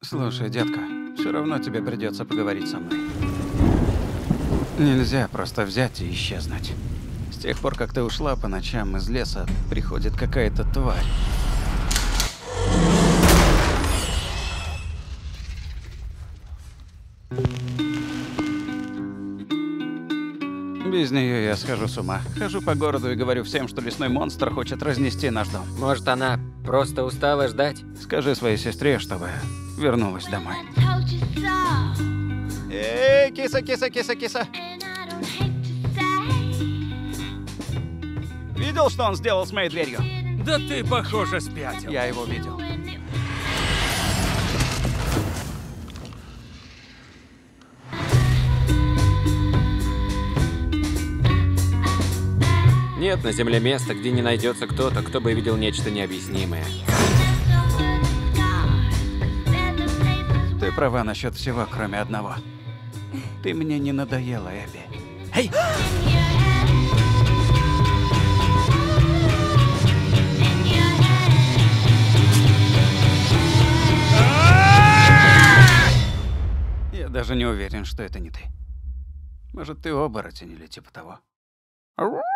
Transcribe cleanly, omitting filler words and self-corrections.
Слушай, детка, все равно тебе придется поговорить со мной. Нельзя просто взять и исчезнуть. С тех пор, как ты ушла, по ночам из леса приходит какая-то тварь. Без нее я схожу с ума. Хожу по городу и говорю всем, что лесной монстр хочет разнести наш дом. Может, она просто устала ждать? Скажи своей сестре, чтобы вернулась домой. Эй, киса, киса, киса, киса. Видел, что он сделал с моей дверью? Да ты, похоже, спятил. Я его видел. Нет на земле места, где не найдется кто-то, кто бы видел нечто необъяснимое. Ты права насчет всего, кроме одного. Ты мне не надоела, Эбби. Эй! Я даже не уверен, что это не ты. Может, ты оборотень или типа того.